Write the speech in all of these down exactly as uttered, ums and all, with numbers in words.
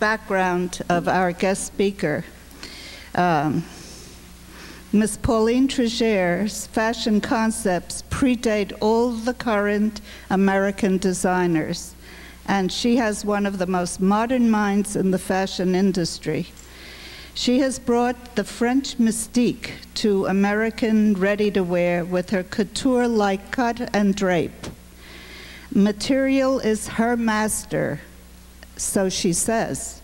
background of our guest speaker. Um, Miz Pauline Tregere's fashion concepts predate all the current American designers, and she has one of the most modern minds in the fashion industry. She has brought the French mystique to American ready-to-wear with her couture-like cut and drape. Material is her master, so she says.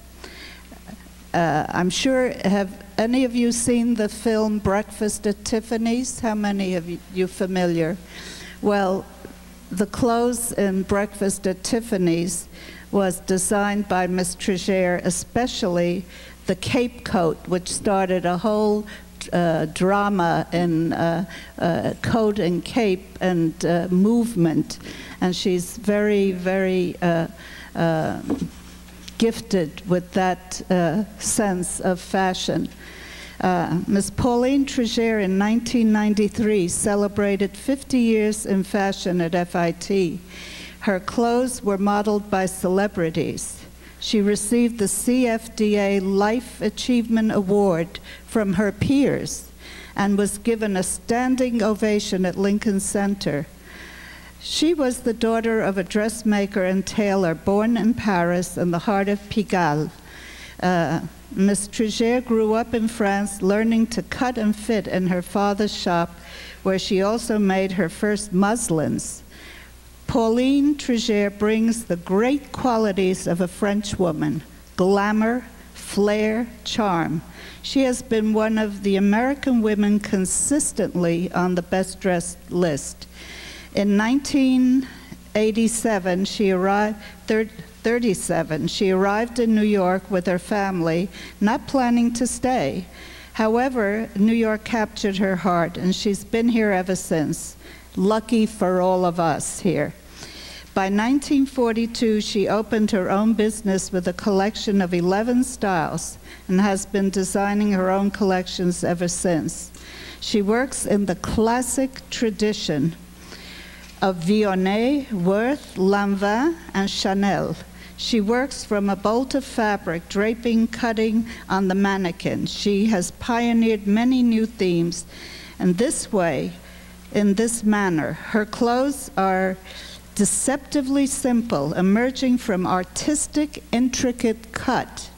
Uh, I'm sure, have any of you seen the film Breakfast at Tiffany's? How many of you familiar? Well, the clothes in Breakfast at Tiffany's was designed by Miss Tregere, especially the cape coat, which started a whole uh, drama in uh, uh, coat and cape and uh, movement. And she's very, very uh, uh, gifted with that uh, sense of fashion. Uh, Miz Pauline Tregere in nineteen ninety-three celebrated fifty years in fashion at F I T. Her clothes were modeled by celebrities. She received the C F D A Life Achievement Award from her peers and was given a standing ovation at Lincoln Center. She was the daughter of a dressmaker and tailor born in Paris in the heart of Pigalle. Uh, Miss Tregere grew up in France, learning to cut and fit in her father's shop, where she also made her first muslins. Pauline Tregere brings the great qualities of a French woman: glamour, flair, charm. She has been one of the American women consistently on the best-dressed list. In nineteen eighty-seven, she arrived, thirty-seven, she arrived in New York with her family, not planning to stay. However, New York captured her heart, and she's been here ever since. Lucky for all of us here. By nineteen forty-two, she opened her own business with a collection of eleven styles and has been designing her own collections ever since. She works in the classic tradition of Vionnet, Worth, Lanvin, and Chanel. She works from a bolt of fabric, draping, cutting on the mannequin. She has pioneered many new themes, and this way, in this manner, her clothes are deceptively simple, emerging from artistic, intricate cut.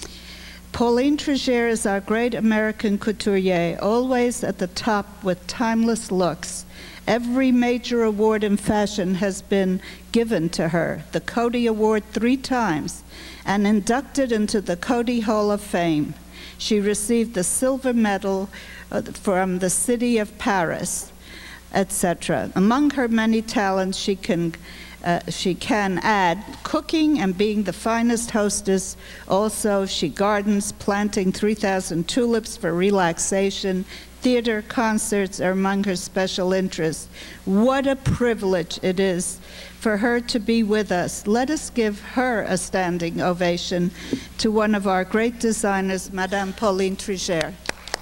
Pauline Tregere is our great American couturier, always at the top with timeless looks. Every major award in fashion has been given to her, the Coty Award three times, and inducted into the Coty Hall of Fame. She received the silver medal uh, from the city of Paris, et cetera. Among her many talents, she can, uh, she can add cooking and being the finest hostess. Also, she gardens, planting three thousand tulips for relaxation. Theater, concerts are among her special interests. What a privilege it is for her to be with us. Let us give her a standing ovation to one of our great designers, Madame Pauline Tregere.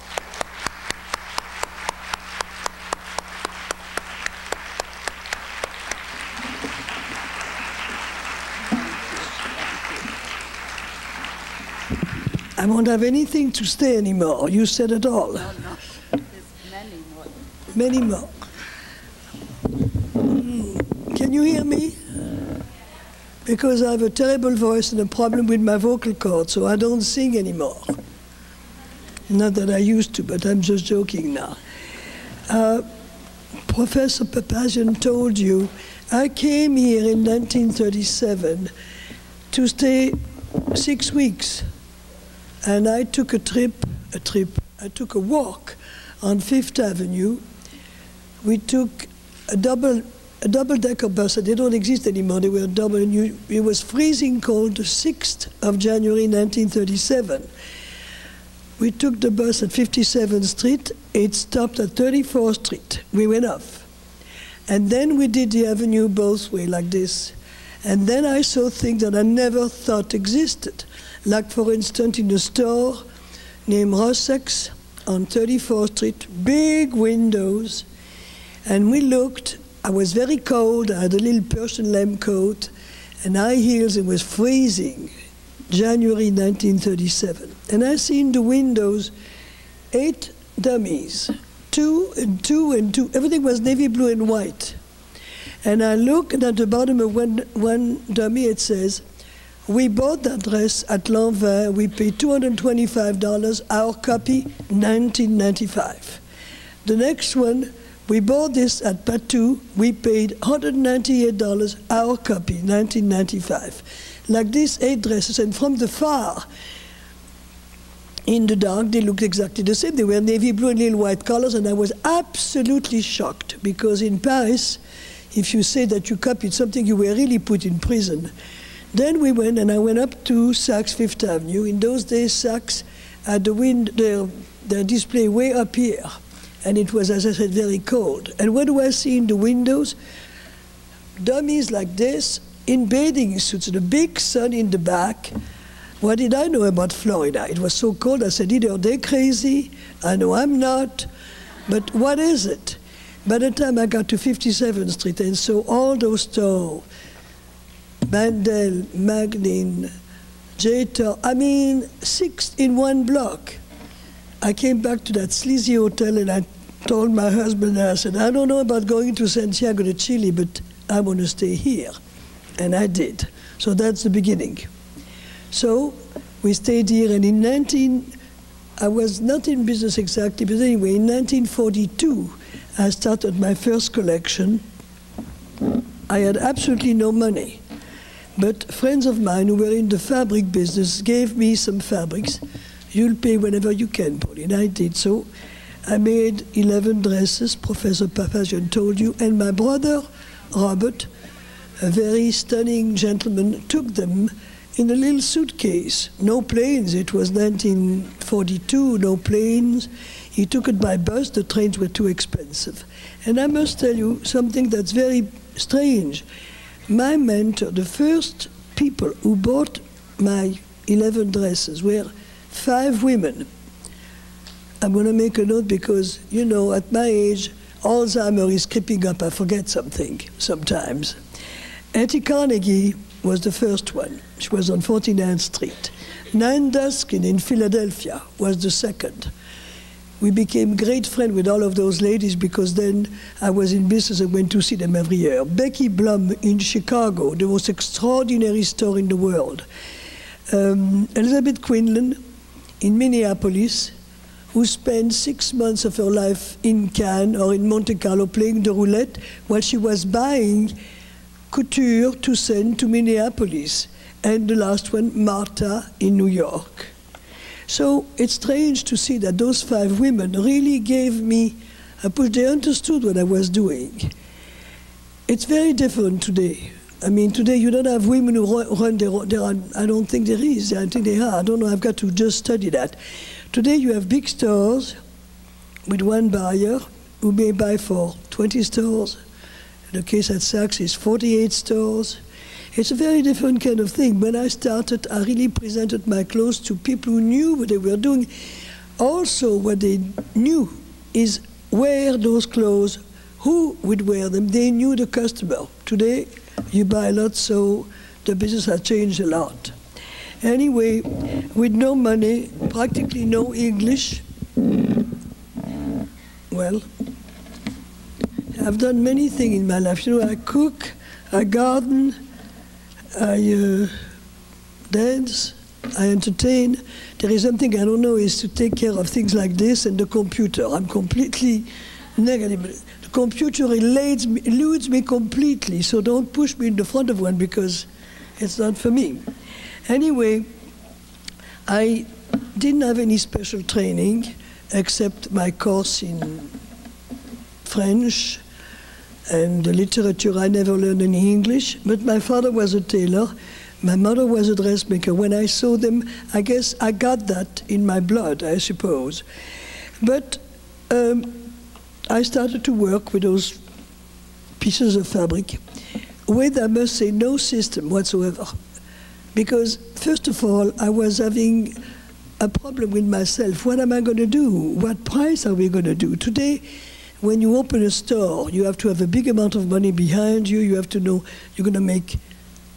I won't have anything to say anymore. You said it all. No, no. There's many more. Many more. Mm. Can you hear me? Because I have a terrible voice and a problem with my vocal cords, so I don't sing anymore. Not that I used to, but I'm just joking now. Uh, Professor Papazian told you, I came here in nineteen thirty-seven to stay six weeks. And I took a trip, a trip, I took a walk on Fifth Avenue. We took a double, a double-decker bus. They don't exist anymore. They were double. And you, it was freezing cold, the sixth of January, nineteen thirty-seven. We took the bus at fifty-seventh Street. It stopped at thirty-fourth Street. We went off. And then we did the avenue both ways, like this. And then I saw things that I never thought existed. Like, for instance, in a store named Rossex on thirty-fourth Street, big windows. And we looked. I was very cold. I had a little Persian lamb coat and high heels. It was freezing. January nineteen thirty-seven. And I see in the windows eight dummies, two and two and two. Everything was navy blue and white. And I look, and at the bottom of one, one dummy it says, "We bought that dress at Lanvin, we paid two hundred twenty-five dollars, our copy, nineteen ninety-five. The next one, we bought this at Patou, we paid one hundred ninety-eight dollars, our copy, nineteen ninety-five. Like these eight dresses, and from the far, in the dark, they looked exactly the same. They were navy blue and little white colors, and I was absolutely shocked, because in Paris, if you say that you copied something, you were really put in prison. Then we went, and I went up to Saks Fifth Avenue. In those days, Saks had the wind, their, their display way up here. And it was, as I said, very cold. And what do I see in the windows? Dummies like this, in bathing suits, the big sun in the back. What did I know about Florida? It was so cold, I said, either they're crazy, I know I'm not, but what is it? By the time I got to fifty-seventh Street and saw all those stores, Mandel, Magnin, J-Tor, I mean, six in one block. I came back to that sleazy hotel and I told my husband, I said, I don't know about going to Santiago de Chile, but I want to stay here. And I did. So that's the beginning. So we stayed here, and in nineteen, I was not in business exactly, but anyway, in nineteen forty-two, I started my first collection. I had absolutely no money. But friends of mine who were in the fabric business gave me some fabrics. You'll pay whenever you can, Pauline. I did so. I made eleven dresses, Professor Papazian told you, and my brother, Robert, a very stunning gentleman, took them in a little suitcase. No planes, it was nineteen forty-two, no planes. He took it by bus, the trains were too expensive. And I must tell you something that's very strange. My mentor, the first people who bought my eleven dresses were five women. I'm going to make a note because, you know, at my age, Alzheimer is creeping up. I forget something sometimes. Etty Carnegie was the first one. She was on forty-ninth Street. Nan Duskin in Philadelphia was the second. We became great friends with all of those ladies because then I was in business and went to see them every year. Becky Blum in Chicago, the most extraordinary store in the world. Um, Elizabeth Quinlan in Minneapolis, who spent six months of her life in Cannes or in Monte Carlo playing the roulette while she was buying couture to send to Minneapolis. And the last one, Martha in New York. So it's strange to see that those five women really gave me a push. They understood what I was doing. It's very different today. I mean, today you don't have women who run, run their own. There are, I don't think there is. I think they are. I don't know. I've got to just study that. Today you have big stores with one buyer who may buy for twenty stores. The case at Saks is forty-eight stores. It's a very different kind of thing. When I started, I really presented my clothes to people who knew what they were doing. Also, what they knew is wear those clothes, who would wear them. They knew the customer. Today, you buy a lot, so the business has changed a lot. Anyway, with no money, practically no English, well, I've done many things in my life. You know, I cook, I garden, I uh, dance, I entertain. There is something I don't know is to take care of things like this and the computer. I'm completely negative. The computer eludes me, eludes me completely, so don't push me in the front of one because it's not for me. Anyway, I didn't have any special training except my course in French and the literature. I never learned any English, but my father was a tailor. My mother was a dressmaker. When I saw them, I guess I got that in my blood, I suppose. But um, I started to work with those pieces of fabric with, I must say, no system whatsoever. Because, first of all, I was having a problem with myself. What am I going to do? What price are we going to do? Today, when you open a store, you have to have a big amount of money behind you. You have to know you're going to make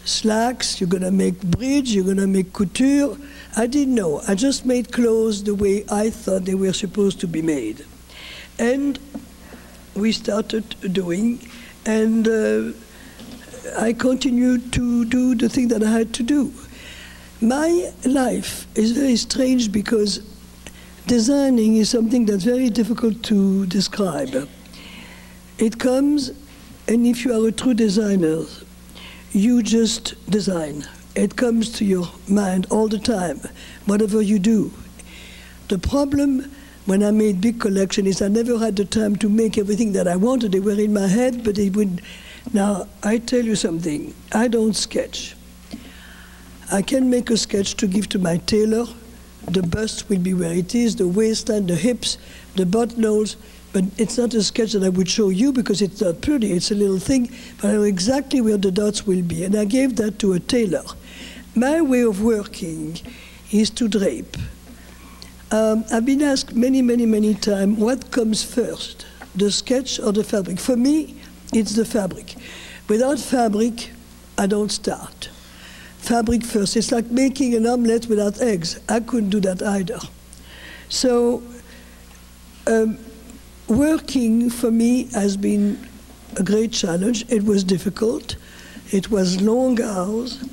slacks, you're going to make bridge, you're going to make couture. I didn't know. I just made clothes the way I thought they were supposed to be made. And we started doing, and uh, I continued to do the thing that I had to do. My life is very strange because designing is something that's very difficult to describe. It comes, and if you are a true designer, you just design. It comes to your mind all the time, whatever you do. The problem when I made big collection is I never had the time to make everything that I wanted. They were in my head, but they wouldn't. Now, I tell you something, I don't sketch. I can make a sketch to give to my tailor. The bust will be where it is, the waistline, the hips, the buttonholes, but it's not a sketch that I would show you because it's not pretty, it's a little thing, but I know exactly where the dots will be, and I gave that to a tailor. My way of working is to drape. Um, I've been asked many, many, many times, what comes first, the sketch or the fabric? For me, it's the fabric. Without fabric, I don't start. Fabric first. It's like making an omelette without eggs. I couldn't do that either. So, um, working for me has been a great challenge. It was difficult. It was long hours.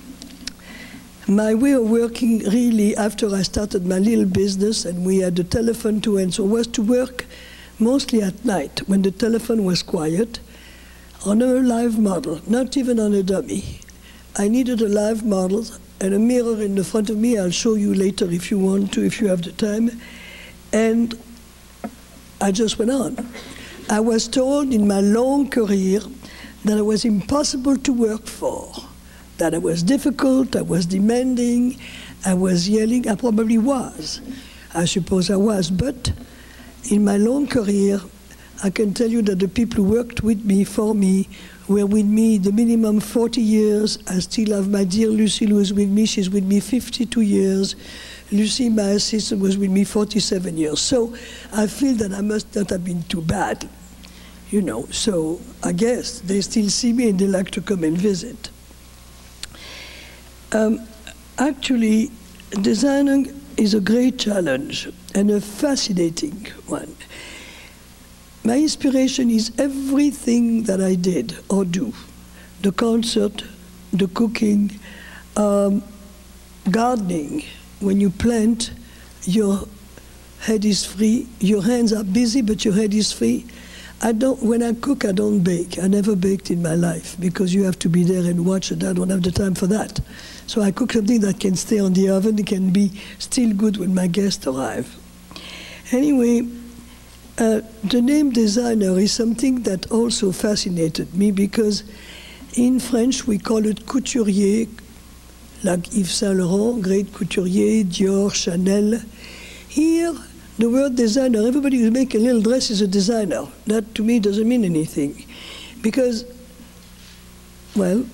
My way of working really, after I started my little business and we had the telephone to answer, was to work mostly at night when the telephone was quiet on a live model, not even on a dummy. I needed a live model and a mirror in the front of me. I'll show you later if you want to, if you have the time. And I just went on. I was told in my long career that it was impossible to work for, that I was difficult, I was demanding, I was yelling. I probably was. I suppose I was. But in my long career, I can tell you that the people who worked with me, for me, were with me the minimum forty years. I still have my dear Lucy who is with me. She's with me fifty-two years. Lucy, my assistant, was with me forty-seven years. So I feel that I must not have been too bad, you know. So I guess they still see me and they like to come and visit. Um, actually, designing is a great challenge and a fascinating one. My inspiration is everything that I did or do. The concert, the cooking, um, gardening. When you plant, your head is free. Your hands are busy, but your head is free. I don't, when I cook, I don't bake. I never baked in my life because you have to be there and watch it. I don't have the time for that. So I cook something that can stay on the oven. It can be still good when my guests arrive. Anyway, Uh, the name designer is something that also fascinated me because in French we call it couturier, like Yves Saint Laurent, great couturier, Dior, Chanel. Here, the word designer, everybody who makes a little dress is a designer. That to me doesn't mean anything because, well,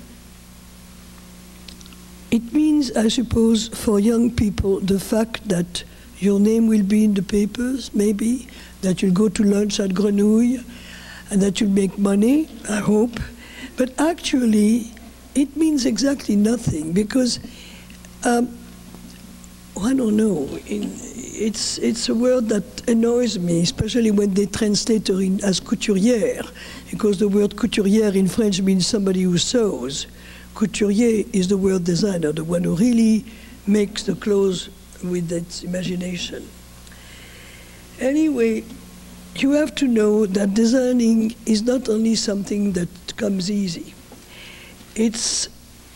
it means, I suppose, for young people, the fact that your name will be in the papers, maybe, that you'll go to lunch at Grenouille, and that you'll make money, I hope. But actually, it means exactly nothing, because, um, I don't know, in, it's, it's a word that annoys me, especially when they translate it in, as couturière, because the word couturière in French means somebody who sews. Couturier is the word designer, the one who really makes the clothes with its imagination. Anyway, you have to know that designing is not only something that comes easy. It's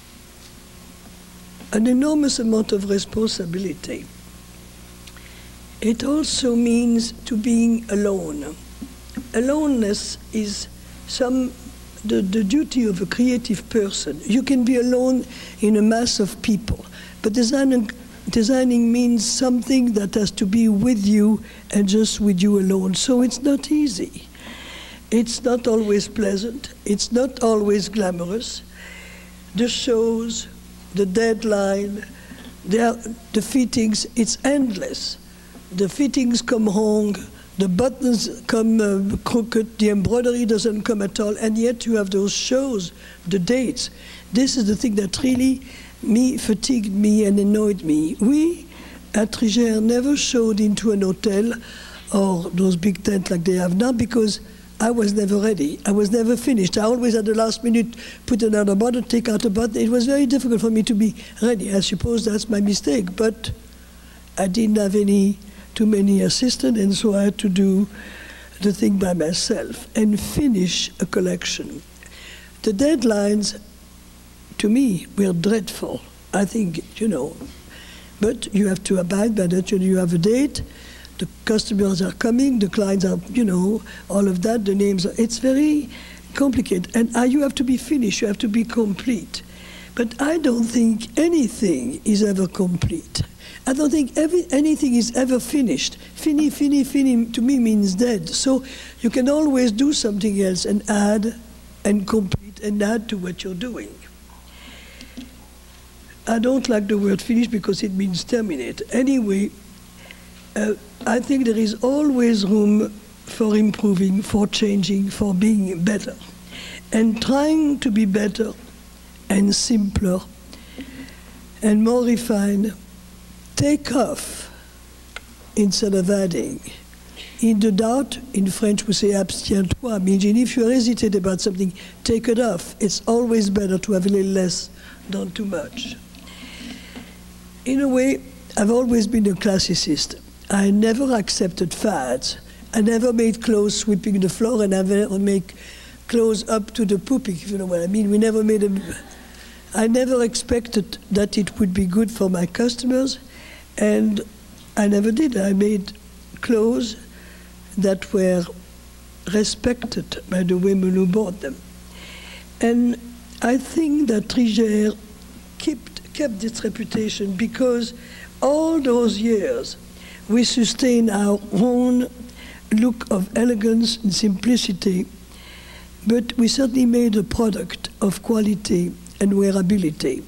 an enormous amount of responsibility. It also means to being alone. Aloneness is some the, the duty of a creative person. You can be alone in a mass of people, but designing Designing means something that has to be with you and just with you alone. So it's not easy. It's not always pleasant. It's not always glamorous. The shows, the deadline, the, the fittings, it's endless. The fittings come wrong, the buttons come uh, crooked, the embroidery doesn't come at all, and yet you have those shows, the dates. This is the thing that really me fatigued me and annoyed me. We at Trigère never showed into an hotel or those big tents like they have now because I was never ready. I was never finished. I always at the last minute put another bottle, take out a bottle. It was very difficult for me to be ready. I suppose that's my mistake, but I didn't have any too many assistants, and so I had to do the thing by myself and finish a collection. The deadlines, to me, were dreadful. I think, you know, but you have to abide by that. You have a date, the customers are coming, the clients are, you know, all of that, the names are, it's very complicated. And uh, you have to be finished, you have to be complete. But I don't think anything is ever complete. I don't think every, anything is ever finished. Fini, fini, fini, to me means dead. So you can always do something else and add and complete and add to what you're doing. I don't like the word finish because it means terminate. Anyway, uh, I think there is always room for improving, for changing, for being better. And trying to be better and simpler and more refined, take off instead of adding. In the doubt, in French we say abstiens-toi, meaning if you hesitate about something, take it off. It's always better to have a little less than too much. In a way, I've always been a classicist. I never accepted fads. I never made clothes sweeping the floor, and I never made clothes up to the pooping, if you know what I mean. We never made them. I never expected that it would be good for my customers, and I never did. I made clothes that were respected by the women who bought them. And I think that Trigère kept, kept its reputation because all those years we sustained our own look of elegance and simplicity, but we certainly made a product of quality and wearability.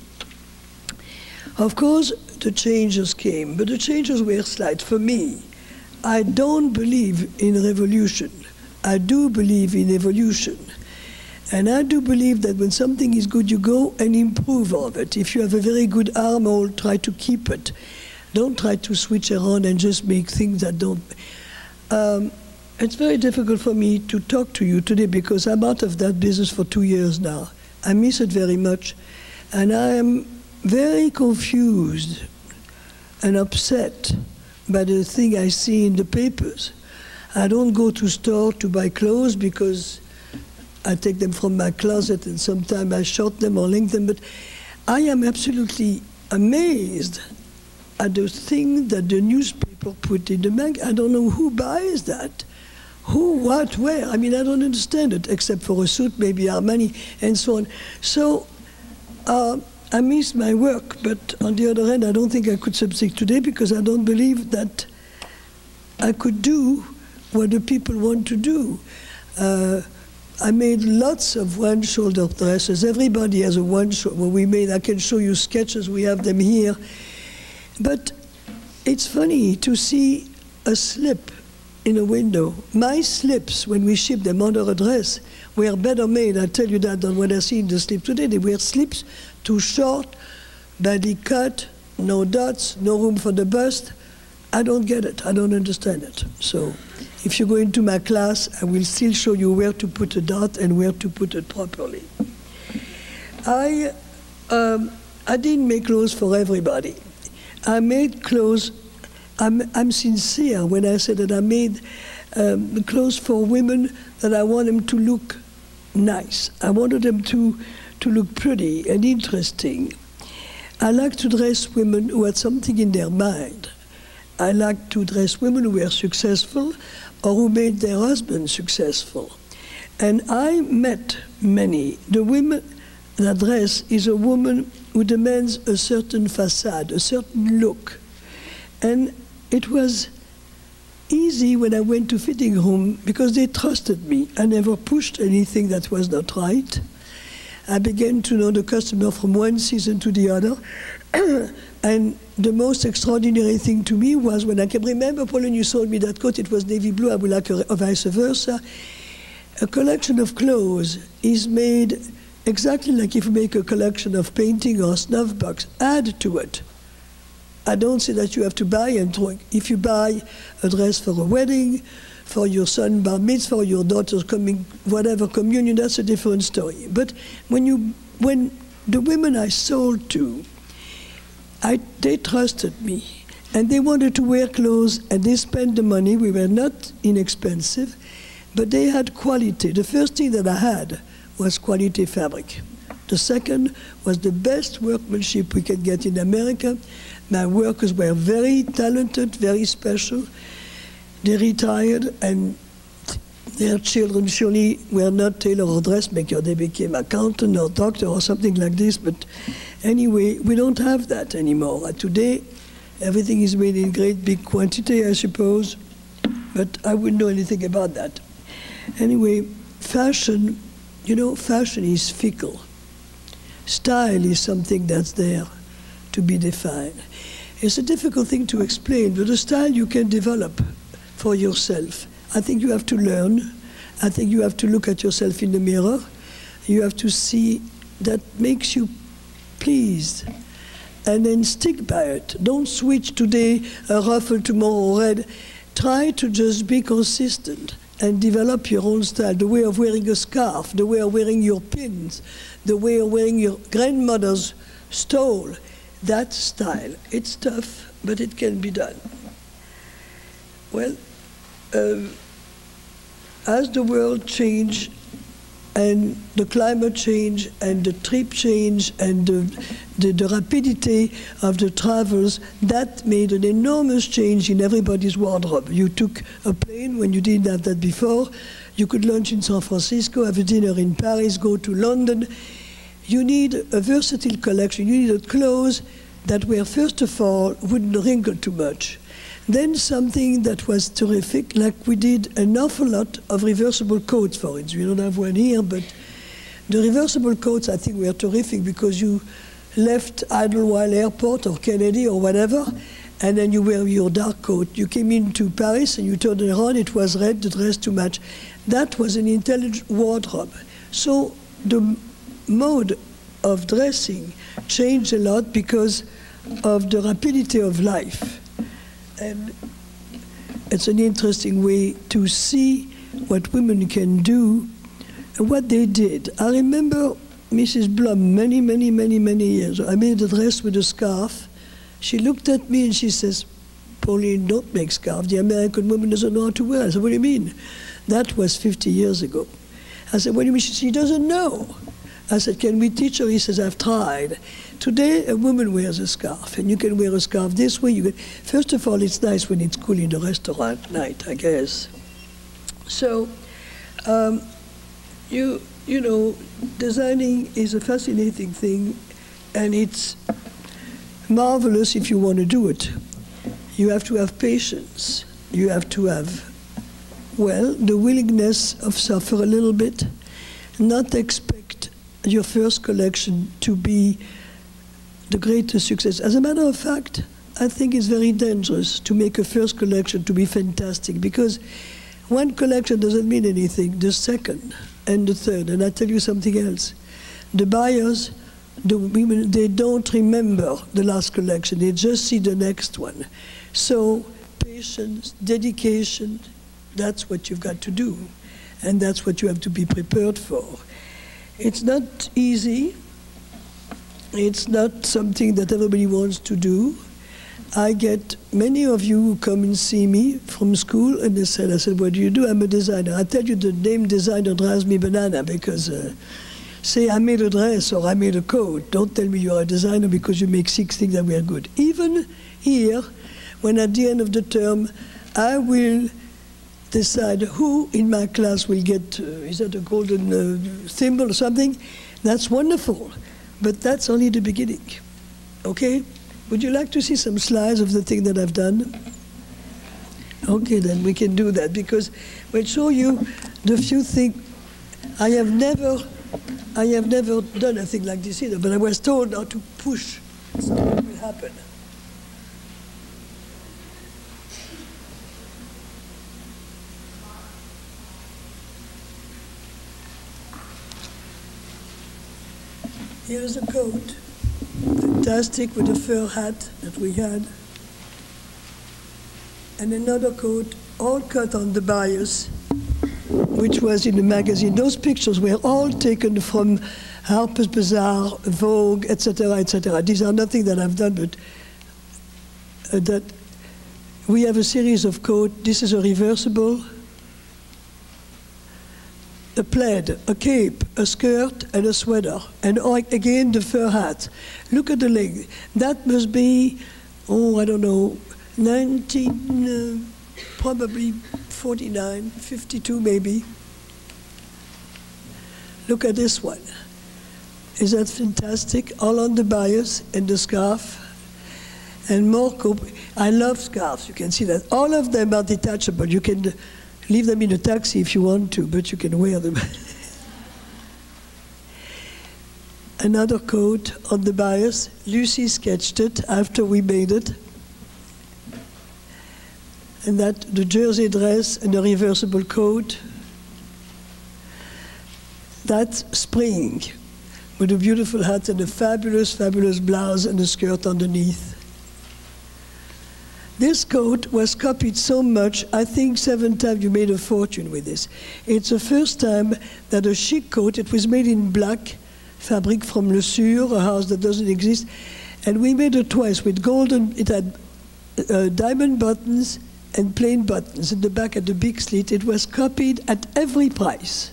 Of course, the changes came, but the changes were slight. For me, I don't believe in revolution. I do believe in evolution. And I do believe that when something is good, you go and improve on it. If you have a very good armhole, try to keep it. Don't try to switch around and just make things that don't... Um, it's very difficult for me to talk to you today because I'm out of that business for two years now. I miss it very much. And I am very confused and upset by the thing I see in the papers. I don't go to store to buy clothes because I take them from my closet and sometimes I short them or link them, but I am absolutely amazed at the thing that the newspaper put in the mag. I don't know who buys that. Who, what, where? I mean, I don't understand it, except for a suit, maybe Armani, and so on. So uh, I miss my work, but on the other hand, I don't think I could succeed today because I don't believe that I could do what the people want to do. Uh, I made lots of one-shoulder dresses. Everybody has a one-shoulder. Well, we made, I can show you sketches, we have them here. But it's funny to see a slip in a window. My slips, when we shipped them under a dress, were better made, I tell you that, than what I see in the slip today. They were slips too short, badly cut, no dots, no room for the bust. I don't get it, I don't understand it. So if you go into my class, I will still show you where to put a dot and where to put it properly. I, um, I didn't make clothes for everybody. I made clothes, I'm, I'm sincere when I say that I made um, clothes for women that I want them to look nice. I wanted them to, to look pretty and interesting. I like to dress women who had something in their mind. I like to dress women who were successful or who made their husband successful. And I met many. The women that dress is a woman who demands a certain facade, a certain look. And it was easy when I went to fitting room because they trusted me. I never pushed anything that was not right. I began to know the customer from one season to the other. And the most extraordinary thing to me was when I can remember, Pauline, you sold me that coat, it was navy blue, I would like a, or vice versa. A collection of clothes is made exactly like if you make a collection of painting or snuff box. Add to it. I don't say that you have to buy and throw. If you buy a dress for a wedding, for your son bar mitzvah, for your daughter's coming, whatever communion, that's a different story. But when you, when the women I sold to, I, they trusted me, and they wanted to wear clothes, and they spent the money. We were not inexpensive, but they had quality. The first thing that I had was quality fabric. The second was the best workmanship we could get in America. My workers were very talented, very special. They retired, and their children surely were not tailor or dressmaker. They became accountant or doctor or something like this. But anyway, we don't have that anymore. Today, everything is made in great big quantity, I suppose. But I wouldn't know anything about that. Anyway, fashion, you know, fashion is fickle. Style is something that's there to be defined. It's a difficult thing to explain, but a style you can develop for yourself. I think you have to learn. I think you have to look at yourself in the mirror. You have to see that makes you pleased. And then stick by it. Don't switch today, a ruffle, tomorrow red. Try to just be consistent and develop your own style. The way of wearing a scarf, the way of wearing your pins, the way of wearing your grandmother's stole. That style. It's tough, but it can be done. Well, um, as the world changed, and the climate change, and the trip change, and the, the, the rapidity of the travels, that made an enormous change in everybody's wardrobe. You took a plane when you didn't have that before. You could lunch in San Francisco, have a dinner in Paris, go to London. You need a versatile collection. You needed clothes that were, first of all, wouldn't wrinkle too much. Then something that was terrific, like we did an awful lot of reversible coats, for instance. We don't have one here, but the reversible coats, I think, were terrific because you left Idlewild Airport or Kennedy or whatever, and then you wear your dark coat. You came into Paris and you turned it around, it was red, the dress to match. That was an intelligent wardrobe. So the mode of dressing changed a lot because of the rapidity of life. And it's an interesting way to see what women can do and what they did. I remember Missus Blum many, many, many, many years. I made a dress with a scarf. She looked at me and she says, Pauline, don't make scarf. The American woman doesn't know how to wear it. I said, what do you mean? That was fifty years ago. I said, what do you mean? She said, she doesn't know. I said, can we teach her? He says, I've tried. Today, a woman wears a scarf, and you can wear a scarf this way. You can, first of all, it's nice when it's cool in the restaurant at night, I guess. So, um, you, you know, designing is a fascinating thing, and it's marvelous if you want to do it. You have to have patience. You have to have, well, the willingness of suffer a little bit, not expect your first collection to be the greatest success. As a matter of fact, I think it's very dangerous to make a first collection to be fantastic, because one collection doesn't mean anything. The second and the third, and I tell you something else. The buyers, the women, they don't remember the last collection. They just see the next one. So patience, dedication, that's what you've got to do. And that's what you have to be prepared for. It's not easy. It's not something that everybody wants to do. I get many of you who come and see me from school, and they said, I said, what do you do? I'm a designer. I tell you, the name designer drives me banana, because uh, say I made a dress or I made a coat. Don't tell me you're a designer because you make six things that were good. Even here, when at the end of the term, I will decide who in my class will get, uh, is that a golden uh, thimble or something? That's wonderful. But that's only the beginning, okay? Would you like to see some slides of the thing that I've done? Okay, then we can do that, because we'll show you the few things. I have never, I have never done a thing like this either, but I was told how to push. So happen. Here's a coat, fantastic, with a fur hat that we had. And another coat, all cut on the bias, which was in the magazine. Those pictures were all taken from Harper's Bazaar, Vogue, et cetera, et cetera. These are nothing that I've done, but uh, that we have a series of coats. This is a reversible, a plaid, a cape, a skirt, and a sweater. And all, again, the fur hat. Look at the leg. That must be, oh, I don't know, nineteen, uh, probably forty-nine, fifty-two maybe. Look at this one. Is that fantastic? All on the bias and the scarf. And more cope. I love scarves, you can see that. All of them are detachable. You can leave them in a taxi if you want to, but you can wear them. Another coat on the bias. Lucy sketched it after we made it. And that, the jersey dress and the reversible coat. That's spring, with a beautiful hat and a fabulous, fabulous blouse and a skirt underneath. This coat was copied so much, I think seven times you made a fortune with this. It's the first time that a chic coat, it was made in black fabric from Le Sur, a house that doesn't exist, and we made it twice with golden, it had uh, diamond buttons and plain buttons in the back at the big slit. It was copied at every price.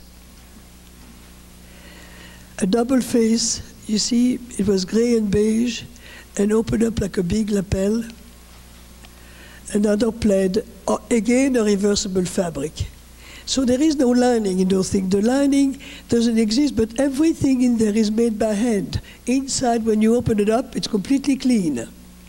A double face, you see, it was gray and beige and opened up like a big lapel. Another plaid, or again a reversible fabric. So there is no lining in those things. The lining doesn't exist, but everything in there is made by hand. Inside, when you open it up, it's completely clean.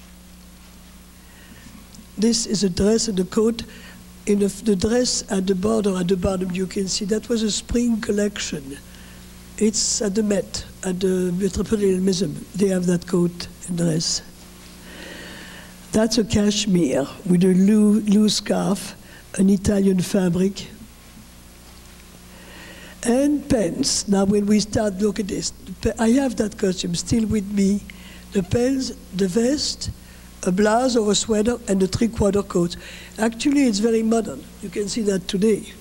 This is a dress and a coat. In the, the dress at the border, at the bottom, you can see that was a spring collection. It's at the Met, at the Metropolitan Museum. They have that coat and dress. That's a cashmere with a loose scarf, an Italian fabric. And pants. Now when we start, look at this. I have that costume still with me. The pants, the vest, a blouse or a sweater, and a three-quarter coat. Actually, it's very modern. You can see that today.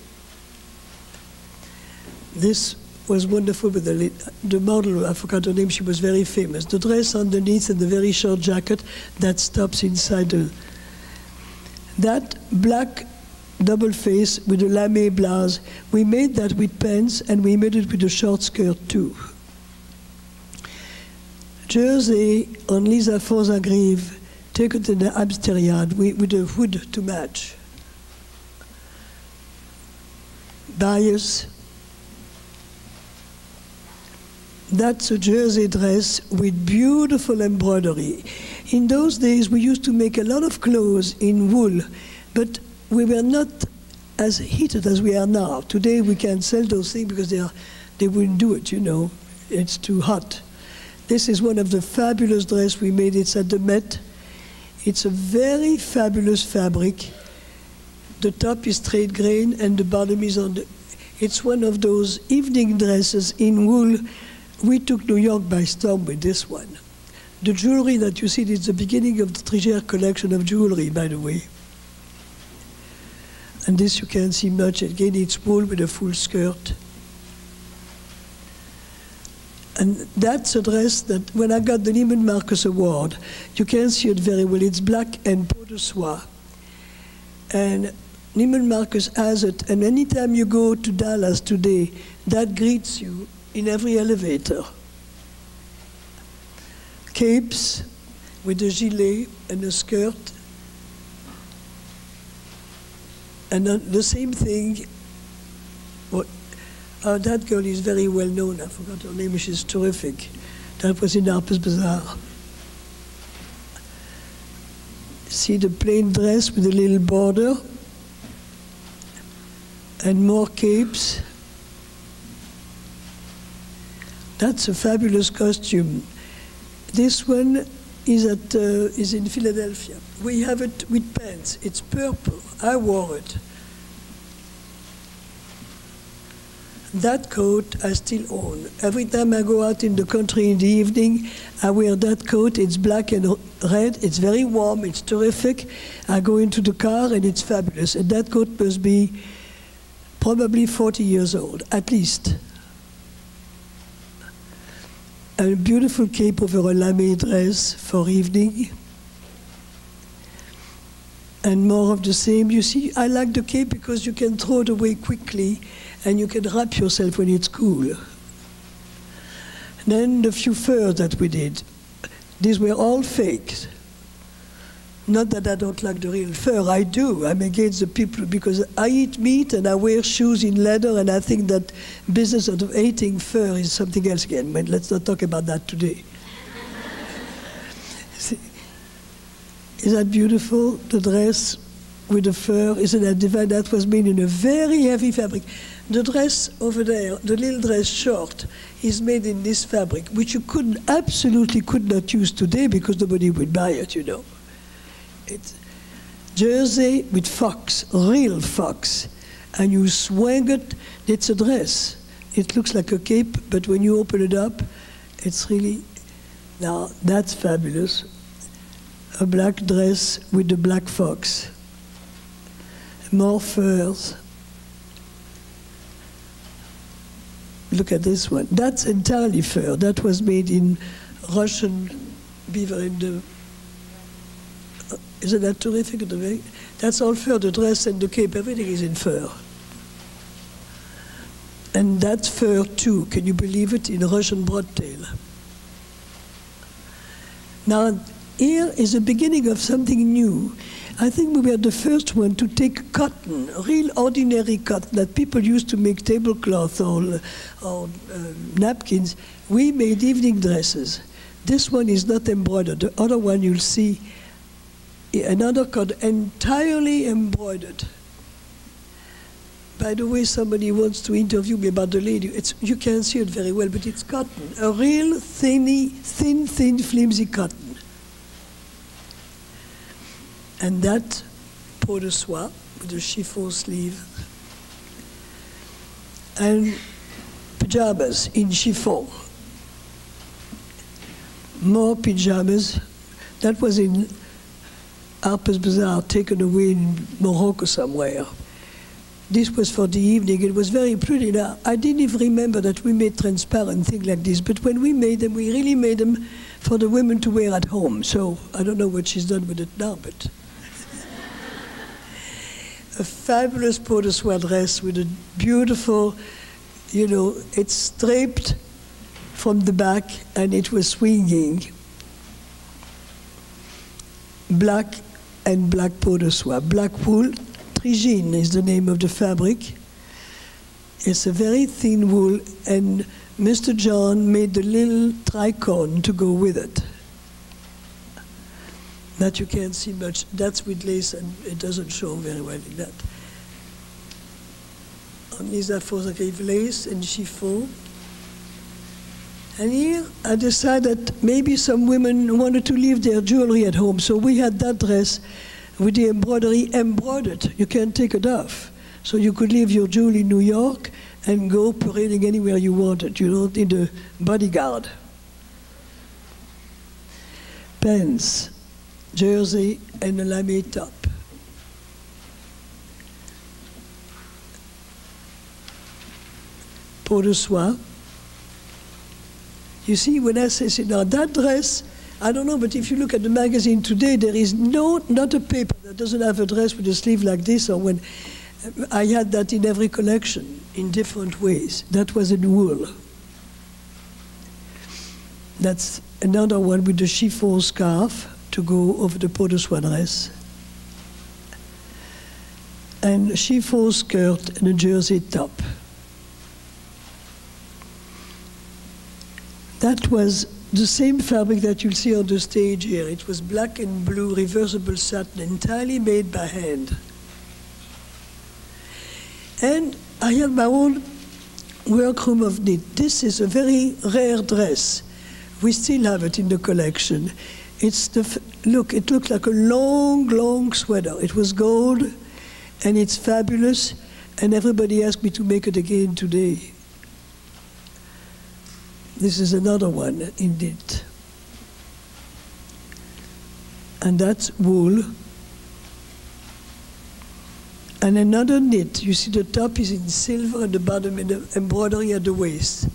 This was wonderful with the, the model, I forgot her name, she was very famous. The dress underneath and the very short jacket that stops inside the... That black double face with a lame blouse, we made that with pants and we made it with a short skirt too. Jersey on Lisa Fonzagrive, taken in the Amsterdam with a hood to match. Bias. That's a jersey dress with beautiful embroidery. In those days, we used to make a lot of clothes in wool, but we were not as heated as we are now. Today, we can't sell those things because they, are, they wouldn't do it, you know. It's too hot. This is one of the fabulous dresses we made. It's at the Met. It's a very fabulous fabric. The top is straight grain and the bottom is on the... It's one of those evening dresses in wool. We took New York by storm with this one. The jewelry that you see is the beginning of the Trigère collection of jewelry, by the way. And this you can't see much. Again, it's wool with a full skirt. And that's a dress that, when I got the Neiman Marcus Award, you can see it very well. It's black and peau de soie. And Neiman Marcus has it. And anytime you go to Dallas today, that greets you in every elevator. Capes with a gilet and a skirt. And the same thing, what, uh, that girl is very well known. I forgot her name, she's terrific. That was in Harper's Bazaar. See the plain dress with a little border and more capes. That's a fabulous costume. This one is, at, uh, is in Philadelphia. We have it with pants. It's purple. I wore it. That coat I still own. Every time I go out in the country in the evening, I wear that coat. It's black and red. It's very warm. It's terrific. I go into the car and it's fabulous. And that coat must be probably forty years old, at least. A beautiful cape over a lame dress for evening. And more of the same. You see, I like the cape because you can throw it away quickly and you can wrap yourself when it's cool. And then the few furs that we did, these were all fake. Not that I don't like the real fur, I do. I'm against the people because I eat meat and I wear shoes in leather, and I think that business of eating fur is something else again. But let's not talk about that today. See, is that beautiful? The dress with the fur, isn't that divine? That was made in a very heavy fabric. The dress over there, the little dress short, is made in this fabric, which you couldn't, absolutely could not use today because nobody would buy it, you know. It's jersey with fox, real fox, and you swing it, it's a dress. It looks like a cape, but when you open it up, it's really, now that's fabulous. A black dress with the black fox. More furs. Look at this one. That's entirely fur. That was made in Russian beaver in the Isn't that terrific? That's all fur, the dress and the cape, everything is in fur. And that's fur too, can you believe it, in Russian broadtail. Now, here is the beginning of something new. I think we were the first one to take cotton, real ordinary cotton that people used to make tablecloth or, or uh, napkins. We made evening dresses. This one is not embroidered. The other one you'll see, another cotton, entirely embroidered. By the way, somebody wants to interview me about the lady. It's, you can't see it very well, but it's cotton. A real thinny, thin, thin, flimsy cotton. And that peau de soie with a chiffon sleeve. And pajamas in chiffon. More pajamas. That was in Harper's Bazaar, taken away in Morocco somewhere. This was for the evening. It was very pretty. Now, I didn't even remember that we made transparent things like this, but when we made them, we really made them for the women to wear at home. So I don't know what she's done with it now, but a fabulous peau de soie dress with a beautiful, you know, it's draped from the back and it was swinging. Black and black peau de soie. Black wool, Trigine is the name of the fabric. It's a very thin wool, and Mister John made the little tricorn to go with it. That you can't see much. That's with lace, and it doesn't show very well in that. Only that for the lace and chiffon. And here I decided that maybe some women wanted to leave their jewelry at home, so we had that dress with the embroidery embroidered. You can't take it off. So you could leave your jewelry in New York and go parading anywhere you wanted. You don't need a bodyguard. Pants, jersey, and a lame top. Peau de soie. You see, when I say, say, now that dress, I don't know, but if you look at the magazine today, there is no, not a paper that doesn't have a dress with a sleeve like this, or when I had that in every collection in different ways. That was in wool. That's another one with the chiffon scarf to go over the peau de soie dress. And a chiffon skirt and a jersey top. That was the same fabric that you'll see on the stage here. It was black and blue reversible satin, entirely made by hand. And I had my own workroom of knit. This is a very rare dress. We still have it in the collection. It's the, f look, it looked like a long, long sweater. It was gold, and it's fabulous, and everybody asked me to make it again today. This is another one in knit. And that's wool. And another knit. You see the top is in silver and the bottom in the embroidery at the waist.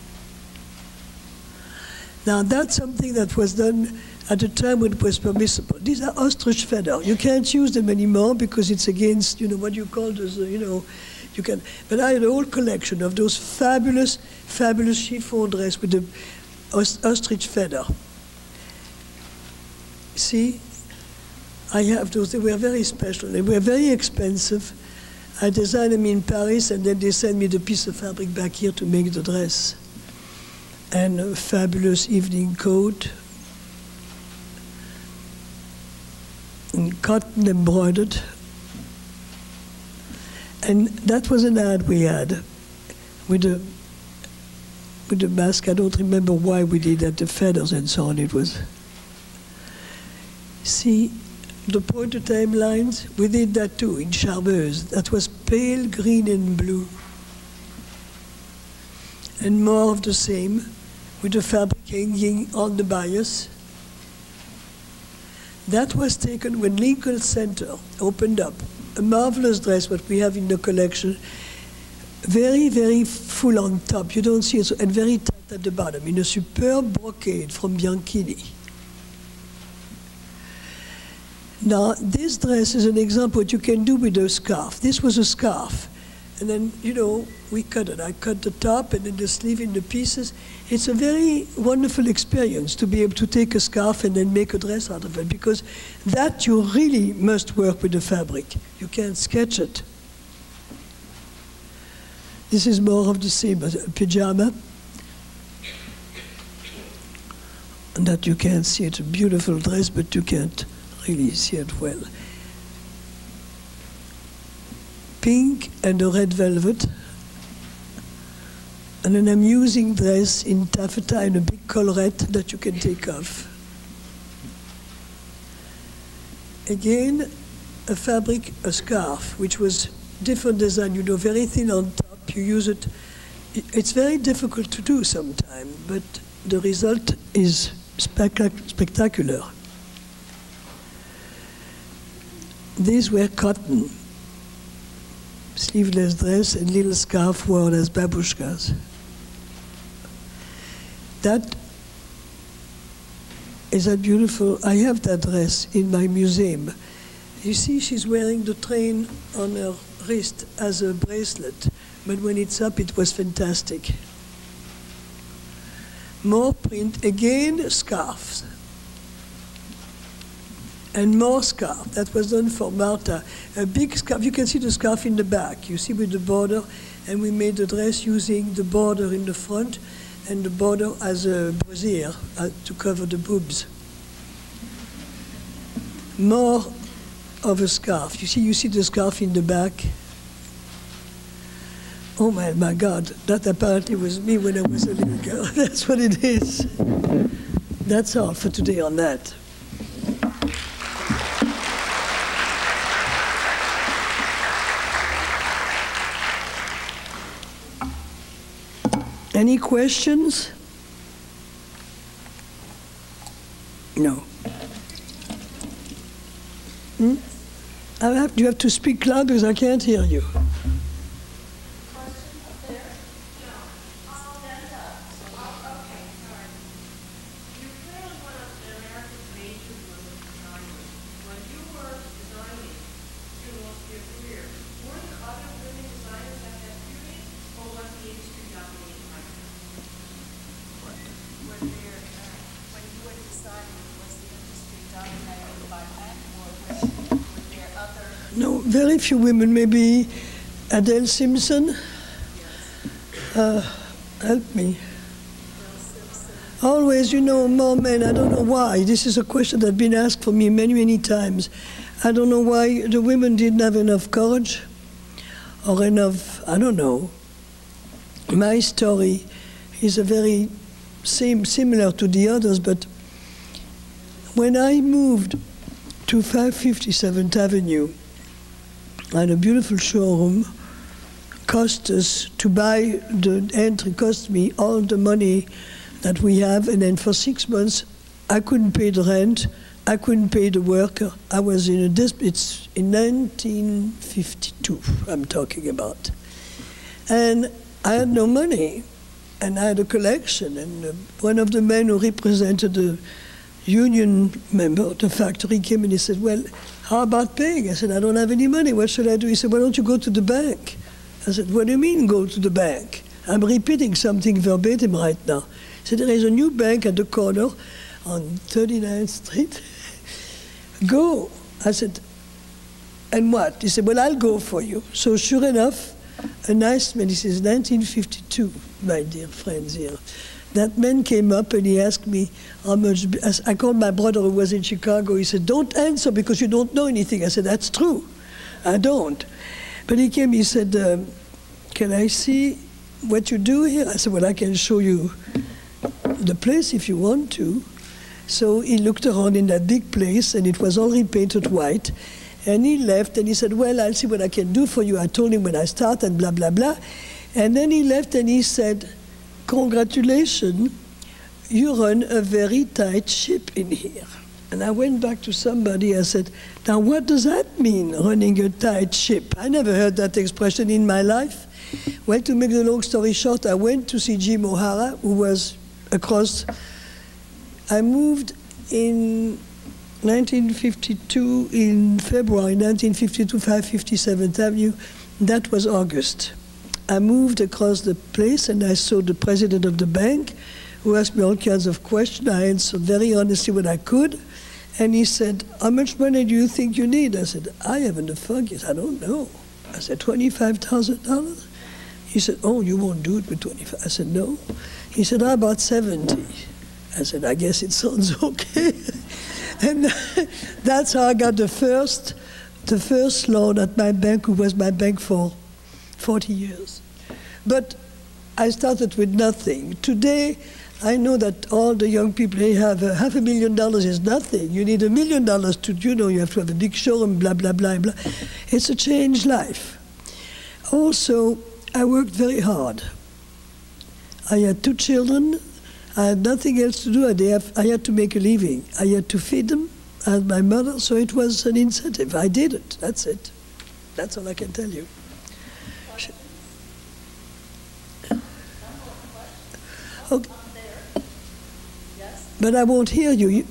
Now that's something that was done at a time when it was permissible. These are ostrich feather. You can't use them anymore because it's against, you know, what you call those, uh, you know, you can. But I had a whole collection of those fabulous, fabulous chiffon dress with the os ostrich feather. See, I have those. They were very special. They were very expensive. I designed them in Paris, and then they sent me the piece of fabric back here to make the dress. And a fabulous evening coat, and cotton embroidered. And that was an ad we had with the with the mask. I don't remember why we did that, the feathers and so on. It was, see, the prototype lines, we did that too in Charmeuse. That was pale green and blue. And more of the same, with the fabric hanging on the bias. That was taken when Lincoln Center opened up. A marvelous dress, what we have in the collection. Very, very full on top. You don't see it, and very tight at the bottom, in a superb brocade from Bianchini. Now, this dress is an example of what you can do with a scarf. This was a scarf. And then, you know, we cut it. I cut the top and then the sleeve in the pieces. It's a very wonderful experience to be able to take a scarf and then make a dress out of it, because that you really must work with the fabric. You can't sketch it. This is more of the same as a pyjama. And that you can't see. It's a beautiful dress, but you can't really see it well. Pink and a red velvet, and an amusing dress in taffeta and a big collarette that you can take off. Again, a fabric, a scarf, which was different design, you know, very thin on top. You use it. It's very difficult to do sometimes, but the result is spectac- spectacular. These were cotton. Sleeveless dress and little scarf worn as babushkas. That is that beautiful. I have that dress in my museum. You see, she's wearing the train on her wrist as a bracelet, but when it's up, it was fantastic. More print, again, scarves. And more scarf. That was done for Martha. A big scarf. You can see the scarf in the back. You see with the border. And we made the dress using the border in the front and the border as a brassiere uh, to cover the boobs. More of a scarf. You see, you see the scarf in the back. Oh my, my God, that apparently was me when I was a little girl. That's what it is. That's all for today on that. Any questions? No. Hmm? I have, you have to speak loud because I can't hear you. No, very few women. Maybe Adele Simpson. Uh, help me. Always, you know, more men. I don't know why. This is a question that's been asked for me many, many times. I don't know why the women didn't have enough courage or enough, I don't know. My story is a very same, similar to the others, but when I moved to five fifty-seventh Avenue, I had a beautiful showroom. Cost us to buy the entry, cost me all the money that we have, and then for six months I couldn't pay the rent, I couldn't pay the worker. I was in a desp- it's in nineteen fifty-two I'm talking about. And I had no money, and I had a collection, and uh, one of the men who represented the union member of the factory came and he said, well, how about paying? I said, I don't have any money, what should I do? He said, why don't you go to the bank? I said, what do you mean go to the bank? I'm repeating something verbatim right now. He said, there is a new bank at the corner on thirty-ninth Street. Go. I said, and what? He said, well, I'll go for you. So sure enough, a nice man, this is nineteen fifty-two, my dear friends here. That man came up and he asked me how much, I called my brother who was in Chicago. He said, don't answer because you don't know anything. I said, that's true, I don't. But he came, he said, um, can I see what you do here? I said, well, I can show you the place if you want to. So he looked around in that big place and it was all repainted white. And he left and he said, well, I'll see what I can do for you. I told him when I start and blah, blah, blah. And then he left and he said, congratulations, you run a very tight ship in here. And I went back to somebody, I said, now what does that mean, running a tight ship? I never heard that expression in my life. Well, to make the long story short, I went to see Jim O'Hara, who was across. I moved in nineteen fifty-two, in February nineteen fifty-two, five fifty-seventh Avenue. That was August. I moved across the place and I saw the president of the bank, who asked me all kinds of questions. I answered very honestly what I could. And he said, how much money do you think you need? I said, I haven't the foggiest, I don't know. I said, twenty-five thousand dollars? He said, oh, you won't do it with twenty-five. I said, no. He said, how about seventy? I said, I guess it sounds okay. And that's how I got the first, the first loan at my bank, who was my bank for forty years. But I started with nothing. Today, I know that all the young people, they have a half a million dollars is nothing. You need a million dollars to, you know, you have to have a big showroom, blah, blah, blah, blah. It's a changed life. Also, I worked very hard. I had two children. I had nothing else to do. I have, I had to make a living. I had to feed them. I had my mother, so it was an incentive. I did it. That's it. That's all I can tell you. Okay. But I won't hear you. you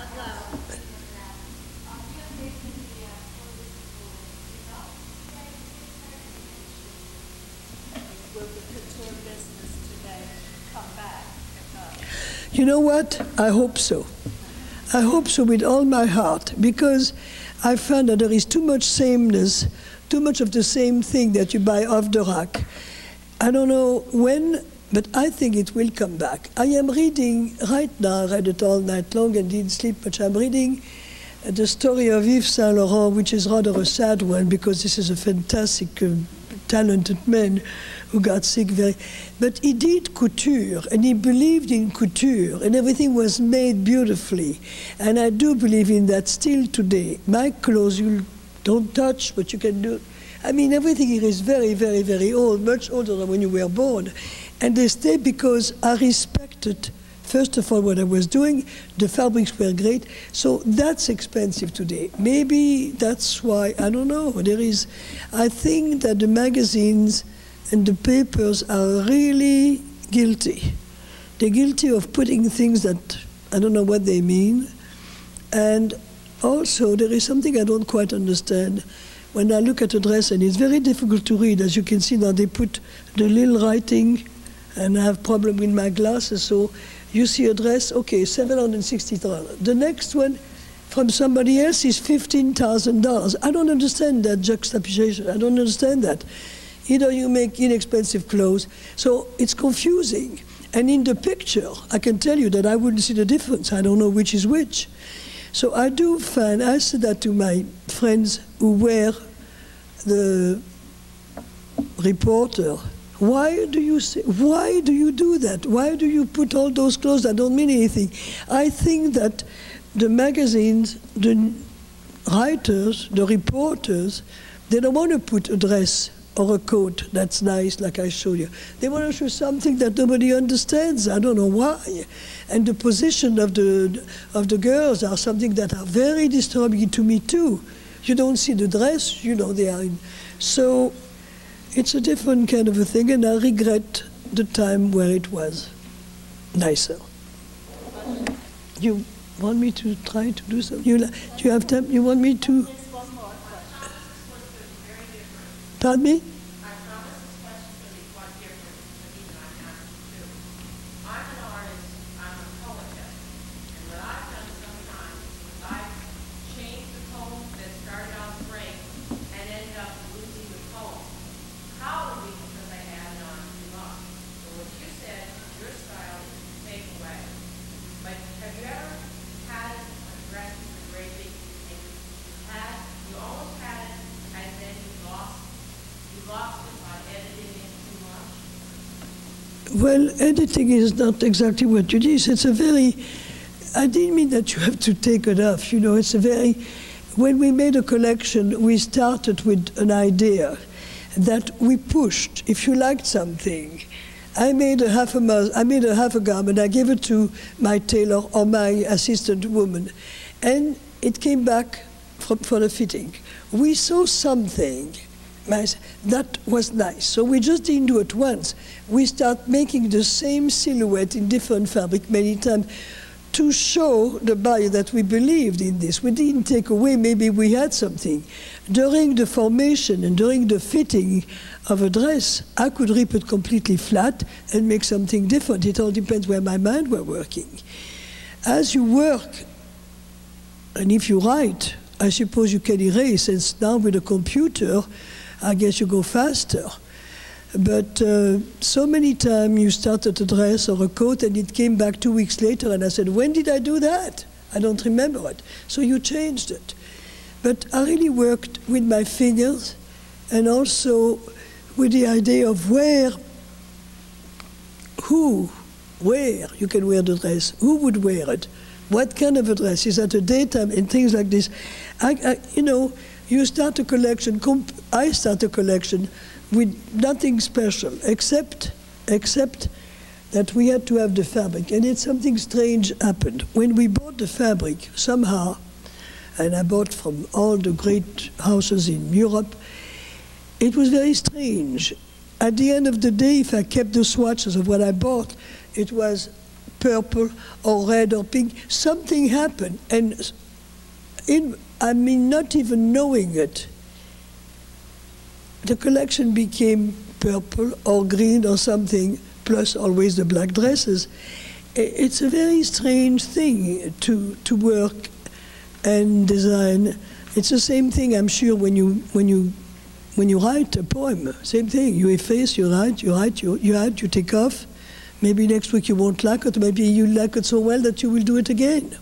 You know what? I hope so. I hope so with all my heart, because I found that there is too much sameness, too much of the same thing that you buy off the rack. I don't know when, but I think it will come back. I am reading right now, I read it all night long and didn't sleep much. I'm reading the story of Yves Saint Laurent, which is rather a sad one, because this is a fantastic, uh, talented man who got sick very, but he did couture, and he believed in couture, and everything was made beautifully. And I do believe in that still today. My clothes, you don't touch, but you can do. I mean, everything here is very, very, very old, much older than when you were born. And they stay because I respected, first of all, what I was doing. The fabrics were great. So that's expensive today. Maybe that's why, I don't know. There is, I think that the magazines and the papers are really guilty. They're guilty of putting things that I don't know what they mean. And also, there is something I don't quite understand. When I look at a dress, and it's very difficult to read, as you can see now, they put the little writing, and I have problem with my glasses, so you see a dress, okay, seven hundred sixty dollars. The next one from somebody else is fifteen thousand dollars. I don't understand that juxtaposition. I don't understand that. Either you make inexpensive clothes, so it's confusing. And in the picture, I can tell you that I wouldn't see the difference. I don't know which is which. So I do find, I said that to my friends who were the reporter, why do you say, why do you do that? Why do you put all those clothes that don't mean anything? I think that the magazines, the writers, the reporters, they don't want to put a dress or a coat that's nice, like I showed you. They want to show something that nobody understands. I don't know why. And the position of the, of the girls are something that are very disturbing to me too. You don't see the dress, you know, they are in. So it's a different kind of a thing, and I regret the time where it was nicer. You want me to try to do something? You, do you have time? You want me to? Pardon me? Well, editing is not exactly what you did. It's a very, I didn't mean that you have to take it off, you know, it's a very, when we made a collection, we started with an idea that we pushed. If you liked something, I made a half a, I made a half a garment, I gave it to my tailor or my assistant woman, and it came back for, for the fitting. We saw something that was nice. So we just didn't do it once. We start making the same silhouette in different fabric many times to show the buyer that we believed in this. We didn't take away, maybe we had something. During the formation and during the fitting of a dress, I could rip it completely flat and make something different. It all depends where my mind were working. As you work, and if you write, I suppose you can erase, and now with a computer, I guess you go faster. But uh, so many times you started a dress or a coat and it came back two weeks later and I said, when did I do that? I don't remember it. So you changed it. But I really worked with my fingers and also with the idea of where, who, where you can wear the dress, who would wear it, what kind of a dress, is that a daytime and things like this. I, I, you know, you start a collection, I start a collection with nothing special, except, except that we had to have the fabric. And it's something strange happened. When we bought the fabric, somehow, and I bought from all the great houses in Europe, it was very strange. At the end of the day, if I kept the swatches of what I bought, it was purple or red or pink. Something happened, and in, I mean, not even knowing it, the collection became purple or green or something, plus always the black dresses. It's a very strange thing to, to work and design. It's the same thing, I'm sure, when you, when you, when you write a poem. Same thing, you efface, you write, you write, you, you add, you take off. Maybe next week you won't like it, maybe you like it so well that you will do it again.